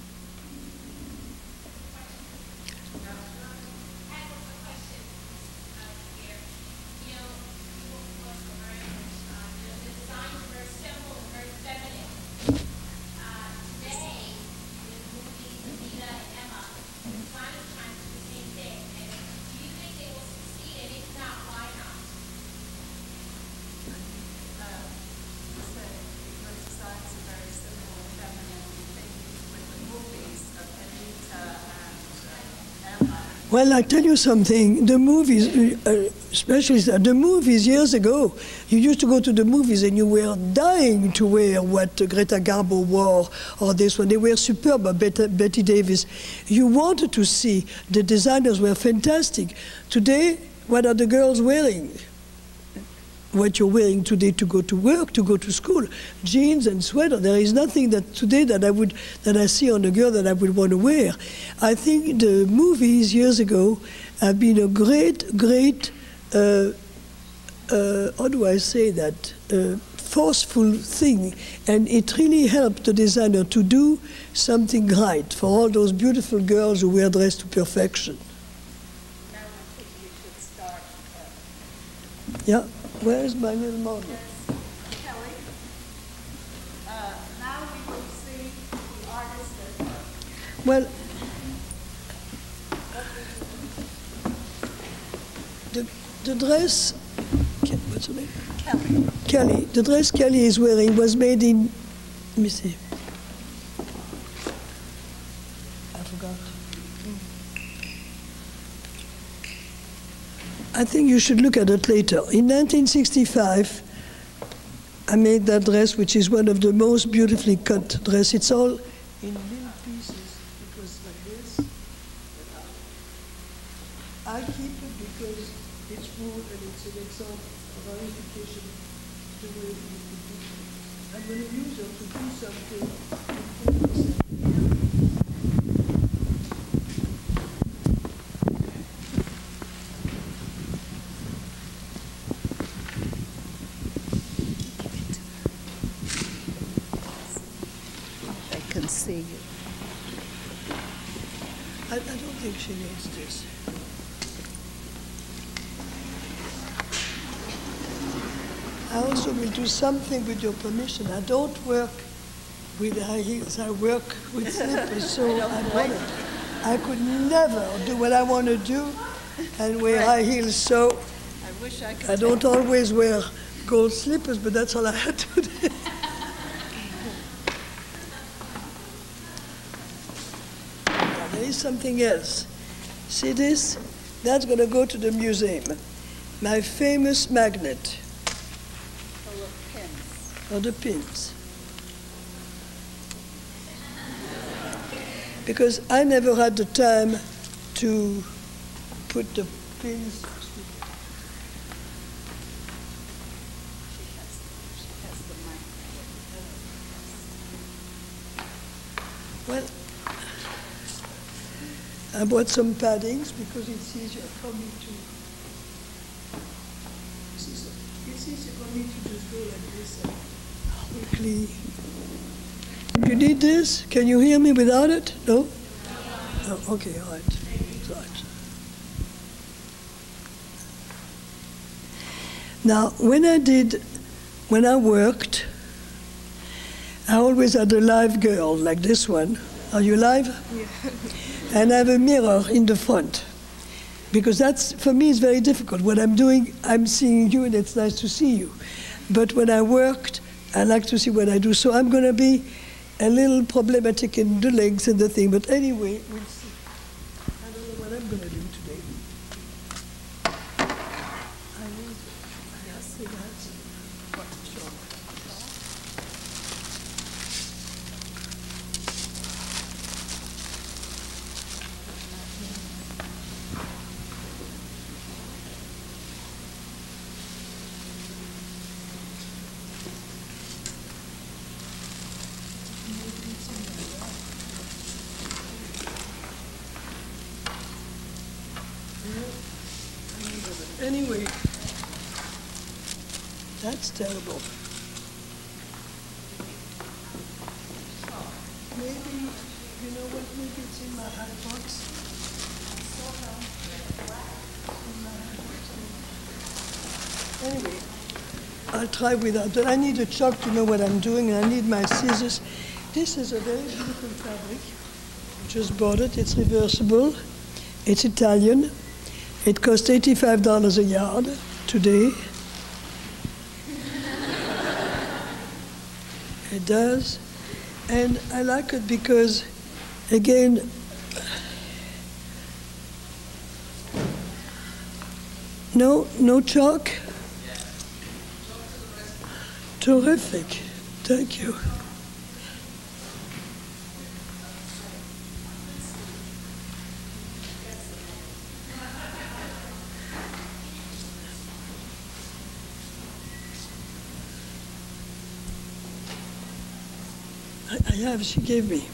Well, I tell you something, the movies, uh, especially the movies years ago, you used to go to the movies and you were dying to wear what Greta Garbo wore, or this one. They were superb, Betty, Betty Davis. You wanted to see, the designers were fantastic. Today, what are the girls wearing? What you're wearing today to go to work, to go to school, jeans and sweater. There is nothing that today that I would that I see on a girl that I would want to wear. I think the movies years ago have been a great, great. Uh, uh, how do I say that? Uh, forceful thing, and it really helped the designer to do something right for all those beautiful girls who wear dressed to perfection. Now I think you should start. Uh, yeah. Where is my little model? Kelly. Uh, now we will see the artist at work. Well, the, the dress, what's her name? Kelly. Kelly. The dress Kelly is wearing was made in, let me see. I forgot. I think you should look at it later. In nineteen sixty-five, I made that dress, which is one of the most beautifully cut dress. It's all in little pieces, because like this. I keep it because it's wool and it's an example of our education, the way we do things. I'm going to use it to do something. I can see you. I, I don't think she needs this. I also will do something with your permission. I don't work with high heels. I work with slippers, so I want it. I could never do what I want to do and wear high heels, so I wish I could. I don't always wear gold slippers, but that's all I had to do. Now, there is something else. See this? That's going to go to the museum. My famous magnet. Full of pins. Or the pins. Because I never had the time to put the pins. She has, she has the microphone. Well, I bought some paddings because it's easier for me to. It's easier for me to just go like this and quickly. You need this? Can you hear me without it? No? No, okay, all right. All right. Now, when I did, when I worked, I always had a live girl like this one. Are you live? Yeah. And I have a mirror in the front. Because that's, for me, it's very difficult. What I'm doing, I'm seeing you and it's nice to see you. But when I worked, I like to see what I do. So I'm going to be a little problematic in the legs and the thing, but anyway, we'll see. I don't know what I'm going to do today. I need, I see that's what short. Anyway, that's terrible. Maybe, you know what, maybe it's in my hot box. Anyway, I'll try without that. I need a chalk to know what I'm doing, and I need my scissors. This is a very beautiful fabric. Just bought it. It's reversible. It's Italian. It costs eighty-five dollars a yard today. It does. And I like it because, again, no, no chalk? Terrific. Thank you. I have, she gave me.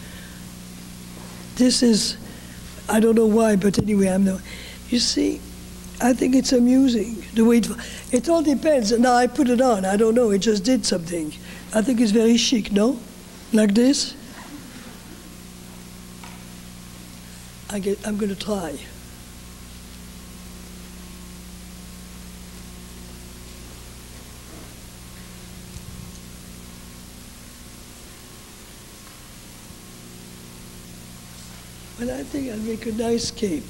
This is, I don't know why, but anyway, I'm no. You see, I think it's amusing, the way it, it all depends. Now I put it on, I don't know, it just did something. I think it's very chic, no? Like this? I get, I'm going to try. Well, I think I'll make a nice cape.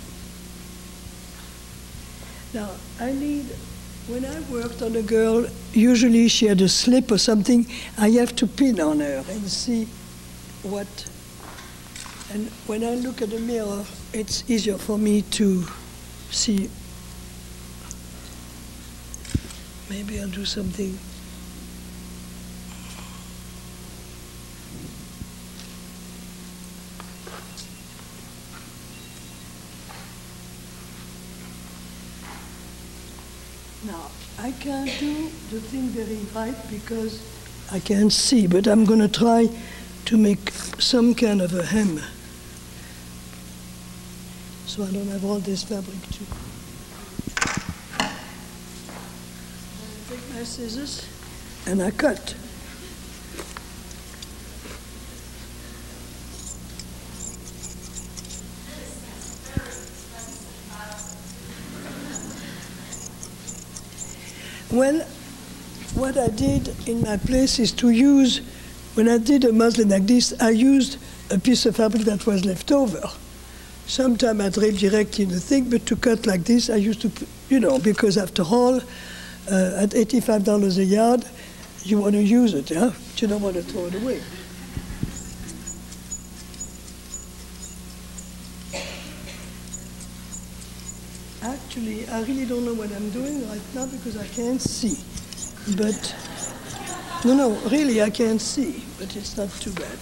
Now, I need, when I worked on a girl, usually she had a slip or something, I have to pin on her and see what, and when I look at the mirror, it's easier for me to see. Maybe I'll do something. Now, I can't do the thing very right because I can't see, but I'm going to try to make some kind of a hem. So I don't have all this fabric too. I take my scissors and I cut. Well, what I did in my place is to use, when I did a muslin like this, I used a piece of fabric that was left over. Sometimes I drape directly in the thing, but to cut like this, I used to, you know, because after all, uh, at eighty-five dollars a yard, you want to use it, yeah? But you don't want to throw it away. Actually, I really don't know what I'm doing right now because I can't see. But, no, no, really I can't see, but it's not too bad.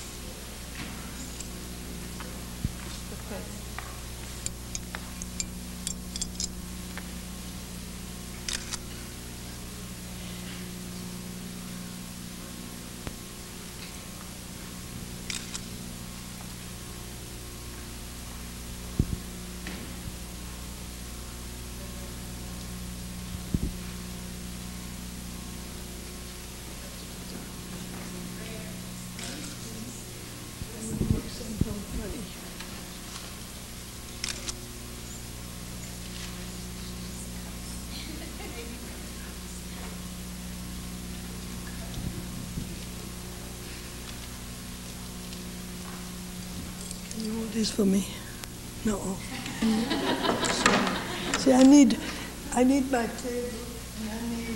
Can you hold this for me? No. See, I need, I need my table, and I need.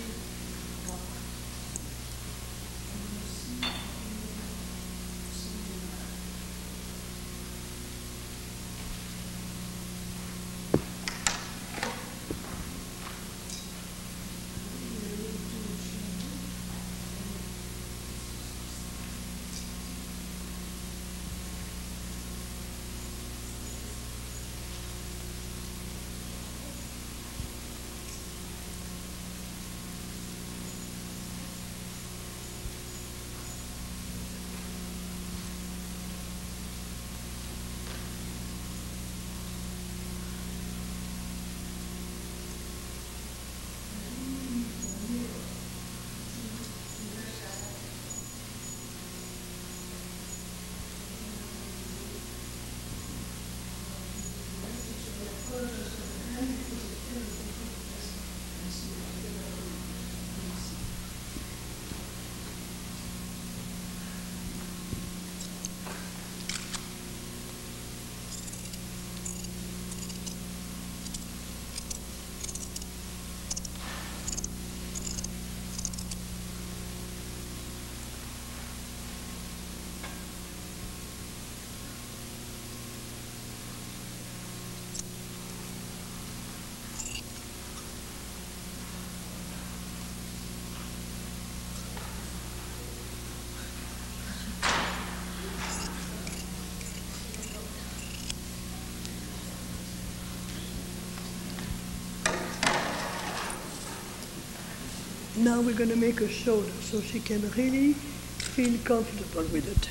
Now we're going to make a shoulder so she can really feel comfortable with it.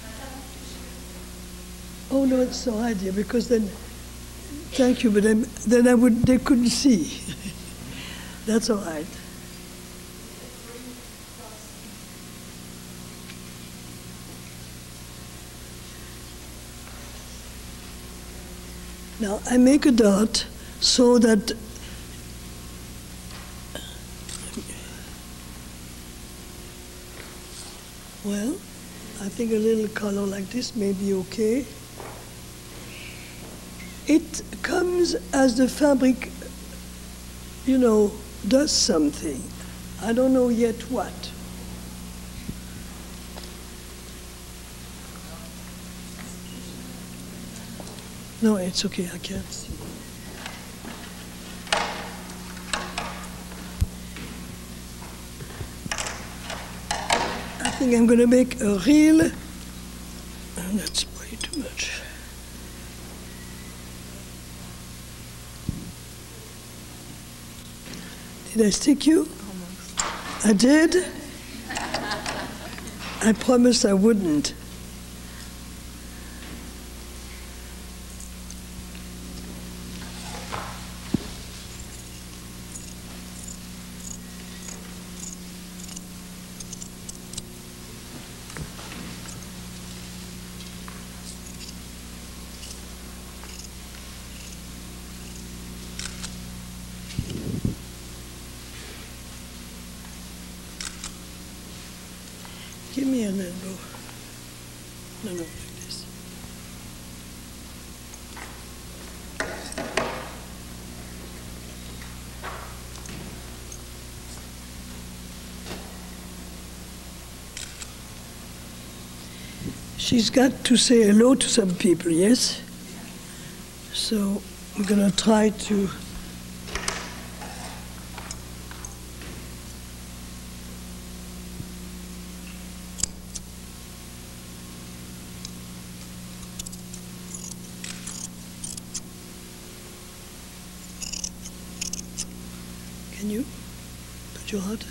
Oh no, it's all right, dear, because then, thank you, but then, then I would, they couldn't see. That's all right. Now I make a dot so that well, I think a little color like this may be okay. it comes as the fabric, you know, does something. I don't know yet what. No, it's okay, I can't see. I think I'm going to make a reel. Oh, that's way too much. Did I stick you? Almost. I did? I promised I wouldn't. Give me an elbow. No, no, like this. She's got to say hello to some people, yes? So I'm going to try to Can you put your heart?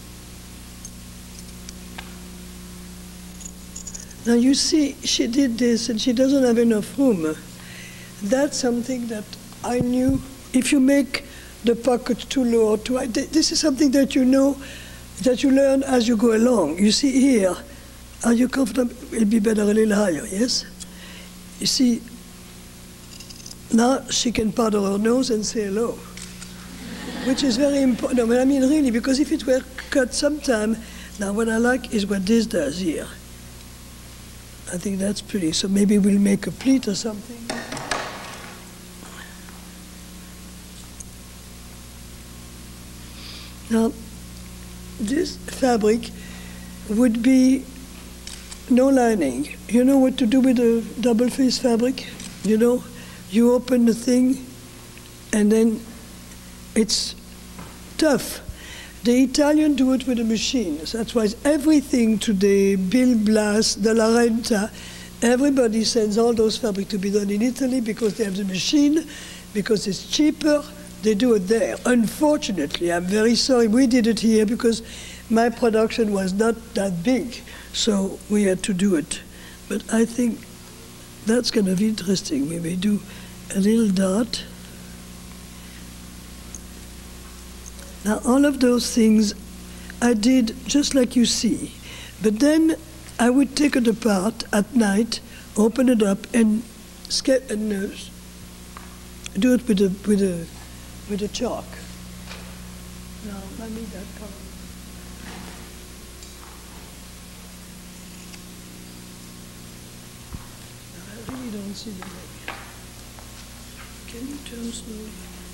Now you see, she did this and she doesn't have enough room. That's something that I knew. If you make the pocket too low or too high, this is something that you know, that you learn as you go along. You see here, are you comfortable? It'll be better a little higher, yes? You see, now she can powder her nose and say hello. Which is very important. No, but I mean really, because if it were cut sometime, now what I like is what this does here. I think that's pretty. So maybe we'll make a pleat or something. Now, this fabric would be no lining. You know what to do with a double-faced fabric? You know, you open the thing and then it's tough. The Italians do it with a machine. So that's why everything today, Bill Blass, De La Renta, everybody sends all those fabric to be done in Italy because they have the machine, because it's cheaper, they do it there. Unfortunately, I'm very sorry, we did it here because my production was not that big, so we had to do it. But I think that's kind of interesting. We may do a little dot. Now, all of those things I did just like you see. But then I would take it apart at night, open it up, and, and uh, do it with a, with, a, with a chalk. Now, let me that color. Now, I really don't see the leg. Can you turn slowly?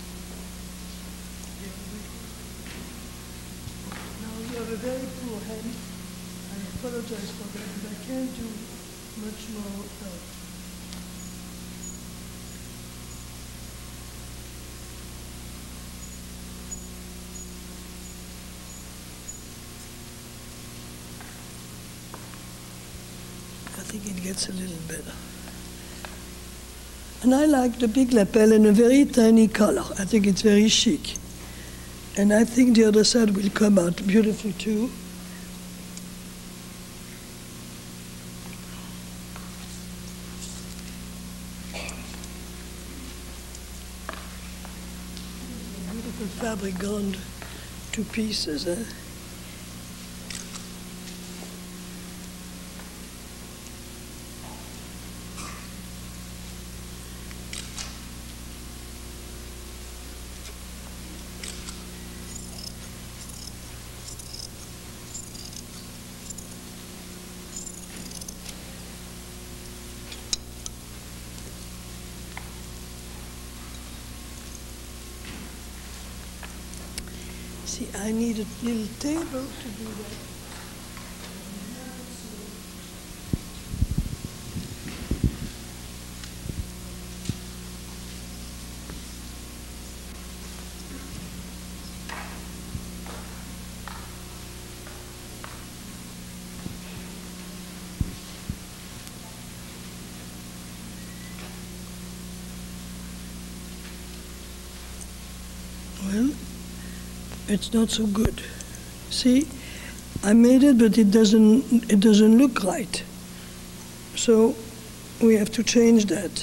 You have a very poor hand. I apologize for that, but I can't do much more. Uh, I think it gets a little better. And I like the big lapel in a very tiny color. I think it's very chic. And I think the other side will come out beautiful too. Beautiful fabric gone to pieces, eh? See, I need a little table to do that. Well, it's not so good. See, I made it, but it doesn't, it doesn't look right. So we have to change that.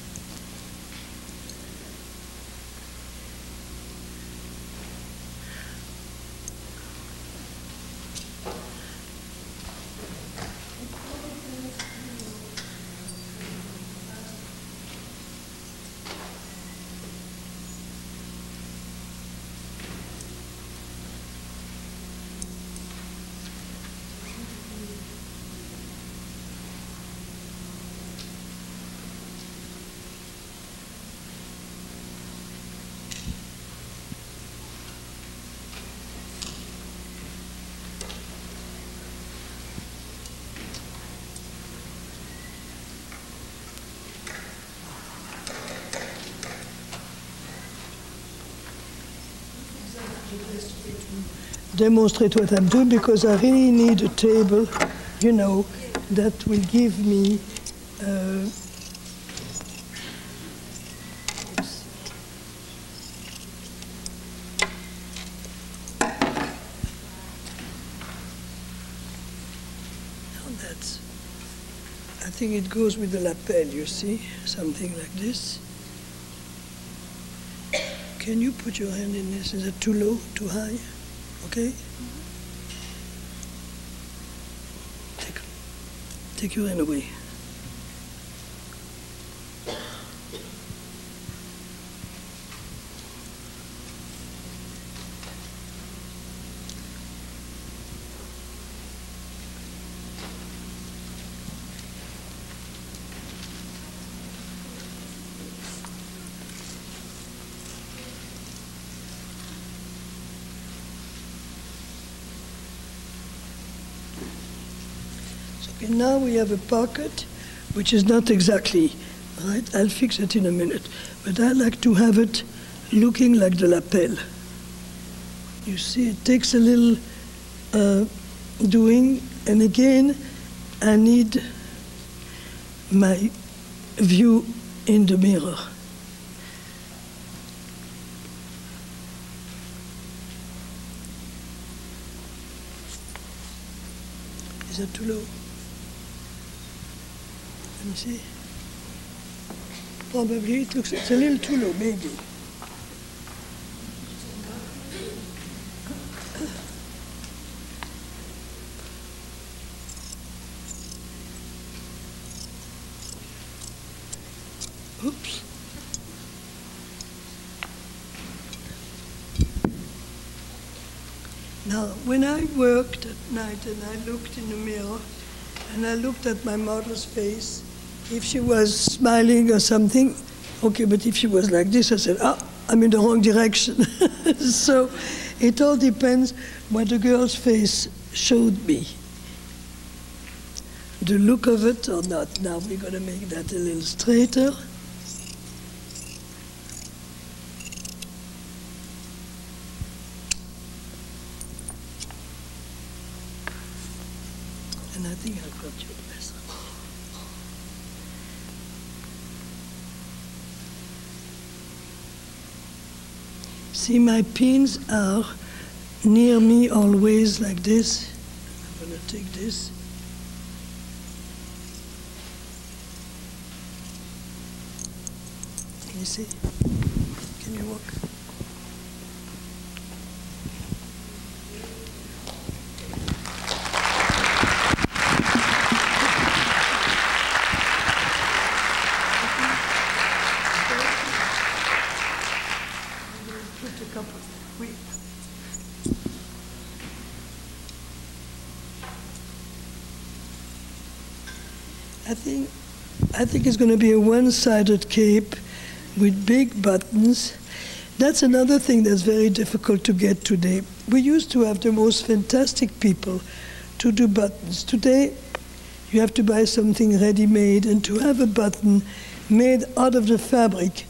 Demonstrate what I'm doing, because I really need a table, you know, that will give me uh, now that's, I think it goes with the lapel, you see, something like this. Can you put your hand in this? Is it too low, too high? Okay? Take, take your hand away. Okay, now we have a pocket, which is not exactly right. I'll fix it in a minute. But I like to have it looking like the lapel. You see, it takes a little uh, doing. And again, I need my view in the mirror. Is that too low? Let me see. Probably it looks, it's a little too low, maybe. Oops. Now, when I worked at night and I looked in the mirror and I looked at my model's face, if she was smiling or something, okay, but if she was like this, I said, ah, I'm in the wrong direction. So it all depends what the girl's face showed me. The look of it or not. Now we're going to make that a little straighter. And I think I've got you the best. See, my pins are near me always like this. I'm going to take this. Can you see? Can you walk? I think, I think it's going to be a one-sided cape with big buttons. That's another thing that's very difficult to get today. We used to have the most fantastic people to do buttons. Today, you have to buy something ready-made, and to have a button made out of the fabric